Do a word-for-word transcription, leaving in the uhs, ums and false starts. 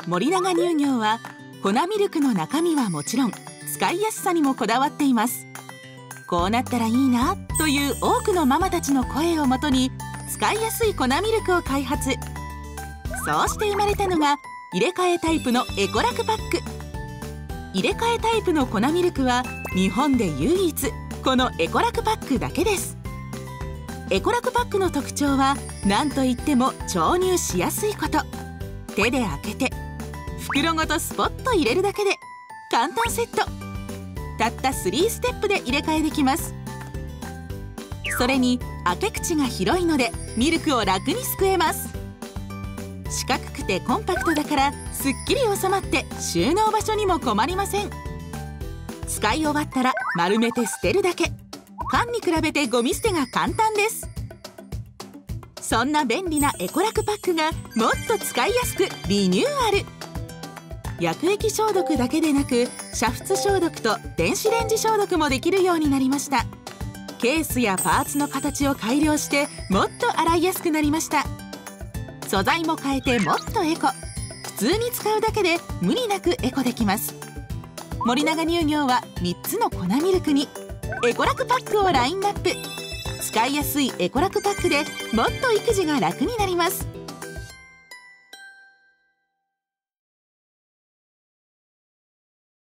森永乳業は粉ミルクの中身はもちろん使いやすさにもこだわっています。こうなったらいいなという多くのママたちの声をもとに使いやすい粉ミルクを開発。そうして生まれたのが入れ替えタイプのエコラクパック。入れ替えタイプの粉ミルクは日本で唯一このエコラクパックだけです。エコラクパックの特徴は何といっても調入しやすいこと。手で開けて袋ごとスポッと入れるだけで簡単セット。たったスリーステップで入れ替えできます。それに開け口が広いのでミルクを楽にすくえます。四角くてコンパクトだからすっきり収まって収納場所にも困りません。使い終わったら丸めて捨てるだけ。缶に比べてゴミ捨てが簡単です。そんな便利なエコラクパックがもっと使いやすくリニューアル。薬液消毒だけでなく煮沸消毒と電子レンジ消毒もできるようになりました。ケースやパーツの形を改良してもっと洗いやすくなりました。素材も変えてもっとエコ。普通に使うだけで無理なくエコできます。森永乳業はみっつの粉ミルクにエコラクパックをラインナップ。使いやすいエコラクパックでもっと育児が楽になります。